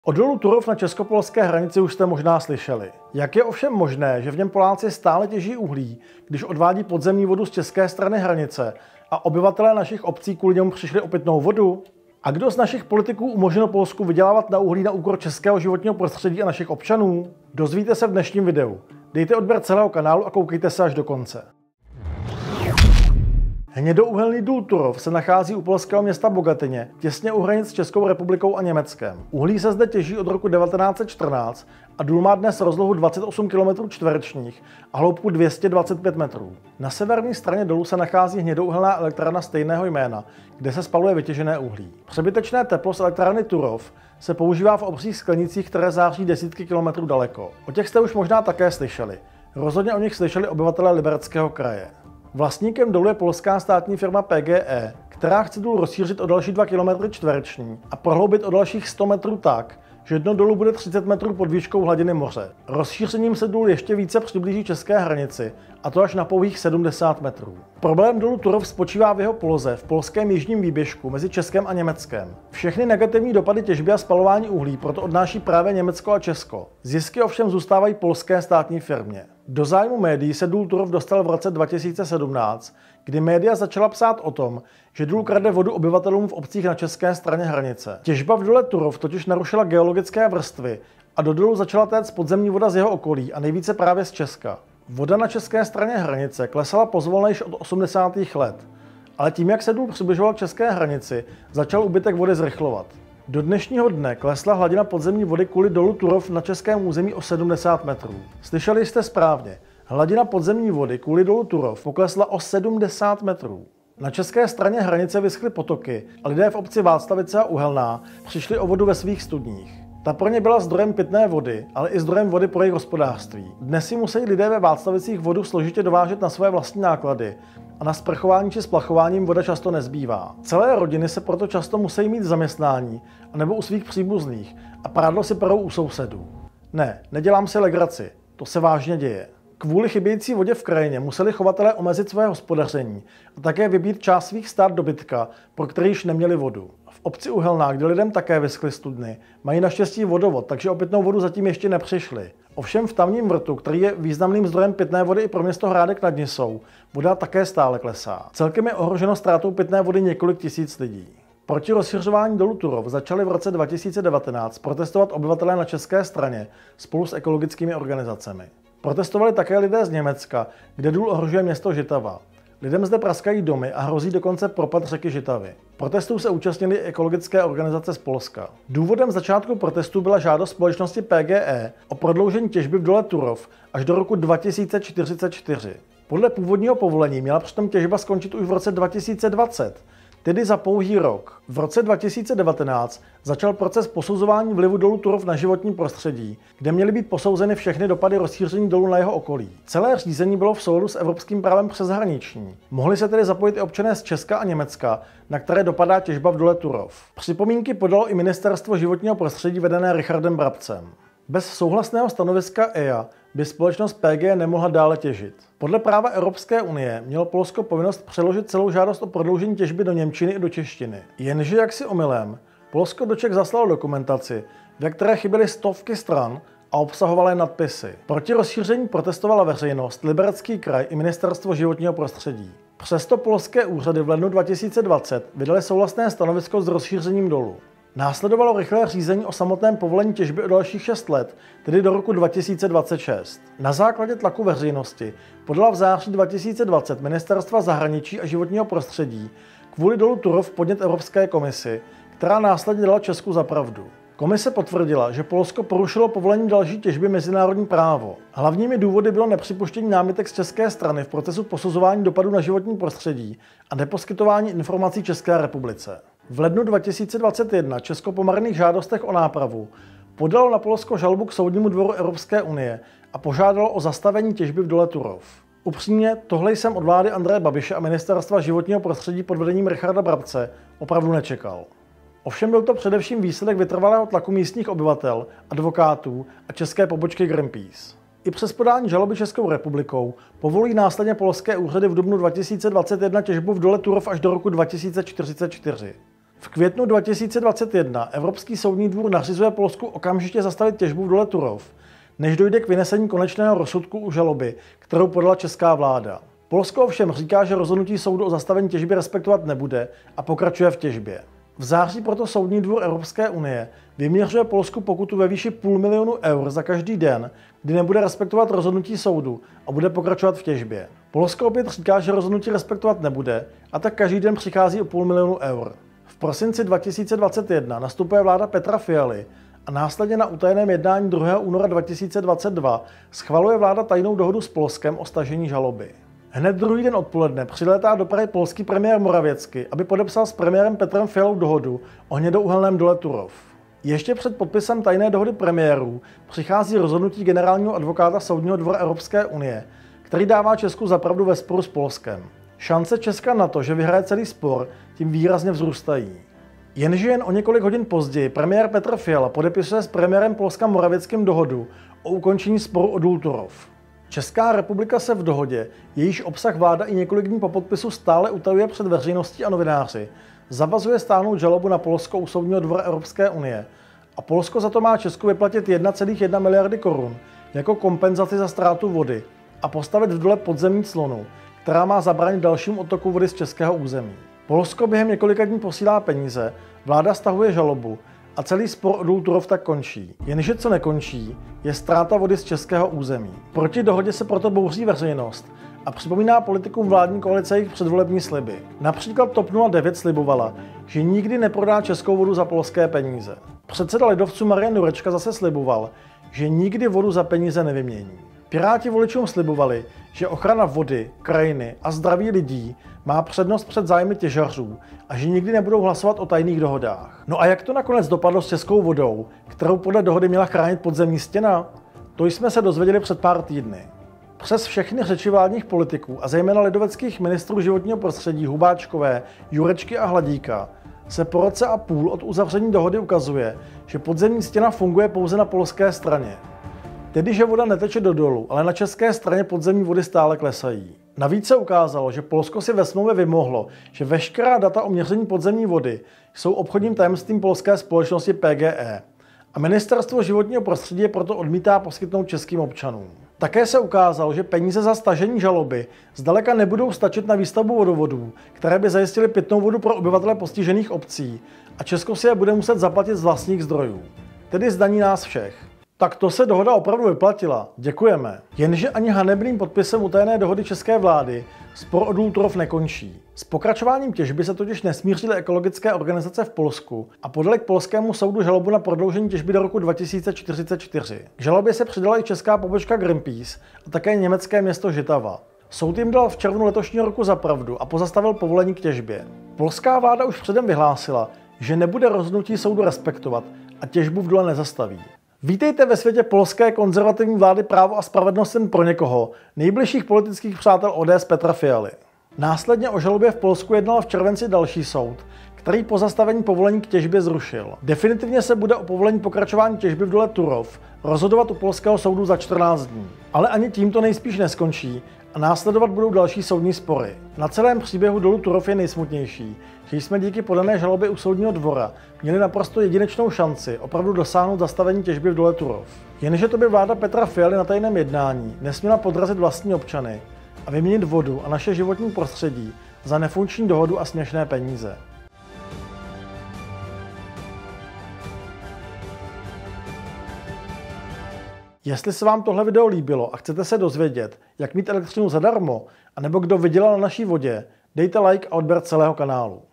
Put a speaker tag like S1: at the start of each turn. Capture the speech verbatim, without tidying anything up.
S1: O dolu Turów na česko-polské hranici už jste možná slyšeli. Jak je ovšem možné, že v něm Poláci stále těží uhlí, když odvádí podzemní vodu z české strany hranice a obyvatelé našich obcí kvůli němu přišli o pitnou vodu? A kdo z našich politiků umožnil Polsku vydělávat na uhlí na úkor českého životního prostředí a našich občanů? Dozvíte se v dnešním videu. Dejte odběr celého kanálu a koukejte se až do konce. Hnědouhelný důl Turów se nachází u polského města Bogatyně, těsně u hranic s Českou republikou a Německem. Uhlí se zde těží od roku devatenáct set čtrnáct a důl má dnes rozlohu dvacet osm kilometrů čtverečních a hloubku dvě stě dvacet pět metrů. Na severní straně dolu se nachází hnědouhelná elektrárna stejného jména, kde se spaluje vytěžené uhlí. Přebytečné teplo z elektrárny Turów se používá v obřích sklenicích, které září desítky kilometrů daleko. O těch jste už možná také slyšeli. Rozhodně o nich slyšeli obyvatelé Libereckého kraje. Vlastníkem dolu je polská státní firma P G E, která chce důl rozšířit o další dva kilometry čtvereční a prohloubit o dalších sto metrů tak, že dno dolu bude třicet metrů pod výškou hladiny moře. Rozšířením se důl ještě více přiblíží české hranici, a to až na pouhých sedmdesát metrů. Problém dolu Turów spočívá v jeho poloze v polském jižním výběžku mezi Českem a Německem. Všechny negativní dopady těžby a spalování uhlí proto odnáší právě Německo a Česko. Zisky ovšem zůstávají polské státní firmě. Do zájmu médií se důl Turów dostal v roce dva tisíce sedmnáct, kdy média začala psát o tom, že důl krade vodu obyvatelům v obcích na české straně hranice. Těžba v dole Turów totiž narušila geologické vrstvy a do dolu začala téct podzemní voda z jeho okolí a nejvíce právě z Česka. Voda na české straně hranice klesala pozvolna již od osmdesátých let, ale tím, jak se důl přibližoval k české hranici, začal úbytek vody zrychlovat. Do dnešního dne klesla hladina podzemní vody kvůli dolu Turów na českém území o sedmdesát metrů. Slyšeli jste správně, hladina podzemní vody kvůli dolu Turów poklesla o sedmdesát metrů. Na české straně hranice vyschly potoky a lidé v obci Václavice a Uhelná přišli o vodu ve svých studních. Ta pro ně byla zdrojem pitné vody, ale i zdrojem vody pro jejich hospodářství. Dnes si musí lidé ve Václavicích vodu složitě dovážet na své vlastní náklady a na sprchování či splachováním voda často nezbývá. Celé rodiny se proto často musí mít zaměstnání anebo u svých příbuzných a prádlo si perou u sousedů. Ne, nedělám si legraci, to se vážně děje. Kvůli chybějící vodě v krajině museli chovatelé omezit své hospodaření a také vybít část svých stád dobytka, pro který již neměli vodu. V obci Uhelná, kde lidem také vyschly studny, mají naštěstí vodovod, takže o pitnou vodu zatím ještě nepřišli. Ovšem v tamním vrtu, který je významným zdrojem pitné vody i pro město Hrádek nad Nisou, voda také stále klesá. Celkem je ohroženo ztrátou pitné vody několik tisíc lidí. Proti rozšiřování dolu Turów začali v roce dva tisíce devatenáct protestovat obyvatelé na české straně spolu s ekologickými organizacemi. Protestovali také lidé z Německa, kde důl ohrožuje město Žitava. Lidem zde praskají domy a hrozí dokonce propad řeky Žitavy. Protestů se účastnily ekologické organizace z Polska. Důvodem začátku protestů byla žádost společnosti P G E o prodloužení těžby v dole Turów až do roku dva tisíce čtyřicet čtyři. Podle původního povolení měla přitom těžba skončit už v roce dva tisíce dvacet, tedy za pouhý rok. V roce dva tisíce devatenáct začal proces posuzování vlivu dolu Turów na životní prostředí, kde měly být posouzeny všechny dopady rozšíření dolu na jeho okolí. Celé řízení bylo v souladu s evropským právem přeshraniční. Mohli se tedy zapojit i občané z Česka a Německa, na které dopadá těžba v dole Turów. Připomínky podalo i Ministerstvo životního prostředí vedené Richardem Brabcem. Bez souhlasného stanoviska E I A by společnost P G nemohla dále těžit. Podle práva Evropské unie mělo Polsko povinnost přeložit celou žádost o prodloužení těžby do němčiny i do češtiny. Jenže jaksi omylem, Polsko do Čech zaslalo dokumentaci, ve které chyběly stovky stran a obsahovaly nadpisy. Proti rozšíření protestovala veřejnost, Liberecký kraj i Ministerstvo životního prostředí. Přesto polské úřady v lednu dva tisíce dvacet vydaly souhlasné stanovisko s rozšířením dolu. Následovalo rychlé řízení o samotném povolení těžby o dalších šest let, tedy do roku dva tisíce dvacet šest. Na základě tlaku veřejnosti podala v září dva tisíce dvacet Ministerstva zahraničí a životního prostředí kvůli dolu Turów podnět Evropské komisi, která následně dala Česku za pravdu. Komise potvrdila, že Polsko porušilo povolení další těžby mezinárodní právo. Hlavními důvody bylo nepřipuštění námitek z české strany v procesu posuzování dopadů na životní prostředí a neposkytování informací České republice. V lednu dva tisíce dvacet jedna Česko po marných žádostech o nápravu podalo na Polsko žalobu k Soudnímu dvoru Evropské unie a požádalo o zastavení těžby v dole Turów. Upřímně, tohle jsem od vlády Andreje Babiše a Ministerstva životního prostředí pod vedením Richarda Brabce opravdu nečekal. Ovšem byl to především výsledek vytrvalého tlaku místních obyvatel, advokátů a české pobočky Greenpeace. I přes podání žaloby Českou republikou povolují následně polské úřady v dubnu dva tisíce dvacet jedna těžbu v dole Turów až do roku dva tisíce čtyřicet čtyři. V květnu dva tisíce dvacet jedna Evropský soudní dvůr nařizuje Polsku okamžitě zastavit těžbu v dole Turów, než dojde k vynesení konečného rozsudku u žaloby, kterou podala česká vláda. Polsko ovšem říká, že rozhodnutí soudu o zastavení těžby respektovat nebude a pokračuje v těžbě. V září proto Soudní dvůr Evropské unie vyměřuje Polsku pokutu ve výši půl milionu eur za každý den, kdy nebude respektovat rozhodnutí soudu a bude pokračovat v těžbě. Polsko opět říká, že rozhodnutí respektovat nebude a tak každý den přichází o půl milionu eur. V prosinci dva tisíce dvacet jedna nastupuje vláda Petra Fialy a následně na utajeném jednání druhého února dva tisíce dvacet dva schvaluje vláda tajnou dohodu s Polskem o stažení žaloby. Hned druhý den odpoledne přilétá do Prahy polský premiér Morawiecki, aby podepsal s premiérem Petrem Fialou dohodu o hnědouhelném dole Turów. Ještě před podpisem tajné dohody premiérů přichází rozhodnutí generálního advokáta Soudního dvora Evropské unie, který dává Česku za pravdu ve sporu s Polskem. Šance Česka na to, že vyhraje celý spor, tím výrazně vzrůstají. Jenže jen o několik hodin později premiér Petr Fiala podepisuje s premiérem Polska Morawieckým dohodu o ukončení sporu o důl Turów. Česká republika se v dohodě, jejíž obsah vláda i několik dní po podpisu stále utajuje před veřejností a novináři, zavazuje stáhnout žalobu na Polsko u Soudního dvora Evropské unie a Polsko za to má Česku vyplatit jedna celá jedna miliardy korun jako kompenzaci za ztrátu vody a postavit v dole podzemní clonu, která má zabránit dalšímu odtoku vody z českého území. Polsko během několika dní posílá peníze, vláda stahuje žalobu a celý spor o důl Turów tak končí. Jenže co nekončí, je ztráta vody z českého území. Proti dohodě se proto bouří veřejnost a připomíná politikům vládní koalice jejich předvolební sliby. Například TOP nula devět slibovala, že nikdy neprodá českou vodu za polské peníze. Předseda lidovců Marian Jurečka zase sliboval, že nikdy vodu za peníze nevymění. Piráti voličům slibovali, že ochrana vody, krajiny a zdraví lidí má přednost před zájmy těžařů a že nikdy nebudou hlasovat o tajných dohodách. No a jak to nakonec dopadlo s českou vodou, kterou podle dohody měla chránit podzemní stěna? To jsme se dozvěděli před pár týdny. Přes všechny řeči vládních politiků a zejména lidoveckých ministrů životního prostředí Hubáčkové, Jurečky a Hladíka se po roce a půl od uzavření dohody ukazuje, že podzemní stěna funguje pouze na polské straně. Tedy, že voda neteče do dolu, ale na české straně podzemní vody stále klesají. Navíc se ukázalo, že Polsko si ve smlouvě vymohlo, že veškerá data o měření podzemní vody jsou obchodním tajemstvím polské společnosti P G E a Ministerstvo životního prostředí je proto odmítá poskytnout českým občanům. Také se ukázalo, že peníze za stažení žaloby zdaleka nebudou stačit na výstavbu vodovodů, které by zajistily pitnou vodu pro obyvatele postižených obcí a Česko si je bude muset zaplatit z vlastních zdrojů, tedy z daní nás všech. Tak to se dohoda opravdu vyplatila. Děkujeme. Jenže ani hanebným podpisem utajené dohody české vlády spor o důl Turów nekončí. S pokračováním těžby se totiž nesmířily ekologické organizace v Polsku a podali k polskému soudu žalobu na prodloužení těžby do roku dva tisíce čtyřicet čtyři. K žalobě se přidala i česká pobočka Greenpeace a také německé město Žitava. Soud jim dal v červnu letošního roku za pravdu a pozastavil povolení k těžbě. Polská vláda už předem vyhlásila, že nebude rozhodnutí soudu respektovat a těžbu v dole nezastaví. Vítejte ve světě polské konzervativní vlády Právo a spravedlnost jen pro někoho, nejbližších politických přátel O D S Petra Fialy. Následně o žalobě v Polsku jednal v červenci další soud, který po zastavení povolení k těžbě zrušil. Definitivně se bude o povolení pokračování těžby v dole Turów rozhodovat u polského soudu za čtrnáct dní. Ale ani tím to nejspíš neskončí a následovat budou další soudní spory. Na celém příběhu dolu Turów je nejsmutnější, že jsme díky podané žalobě u soudního dvora měli naprosto jedinečnou šanci opravdu dosáhnout zastavení těžby v dole Turów. Jenže to by vláda Petra Fialy na tajném jednání nesměla podrazit vlastní občany a vyměnit vodu a naše životní prostředí za nefunkční dohodu a směšné peníze. Jestli se vám tohle video líbilo a chcete se dozvědět, jak mít elektřinu zadarmo, anebo kdo vydělal na naší vodě, dejte like a odběr celého kanálu.